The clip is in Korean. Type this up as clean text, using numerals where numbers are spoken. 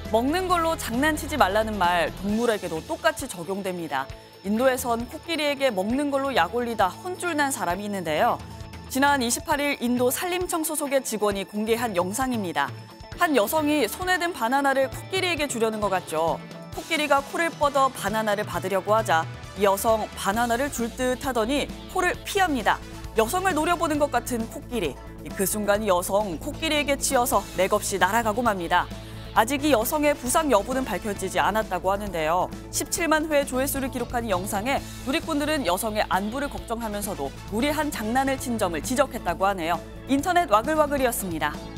먹는 걸로 장난치지 말라는 말 동물에게도 똑같이 적용됩니다. 인도에선 코끼리에게 먹는 걸로 약 올리다 혼쭐 난 사람이 있는데요. 지난 28일 인도 산림청 소속의 직원이 공개한 영상입니다. 한 여성이 손에 든 바나나를 코끼리에게 주려는 것 같죠. 코끼리가 코를 뻗어 바나나를 받으려고 하자 이 여성 바나나를 줄 듯 하더니 코를 피합니다. 여성을 노려보는 것 같은 코끼리. 그 순간 이 여성 코끼리에게 치여서 맥없이 날아가고 맙니다. 아직 이 여성의 부상 여부는 밝혀지지 않았다고 하는데요. 17만 회 조회수를 기록한 이 영상에 누리꾼들은 여성의 안부를 걱정하면서도 무례한 장난을 친 점을 지적했다고 하네요. 인터넷 와글와글이었습니다.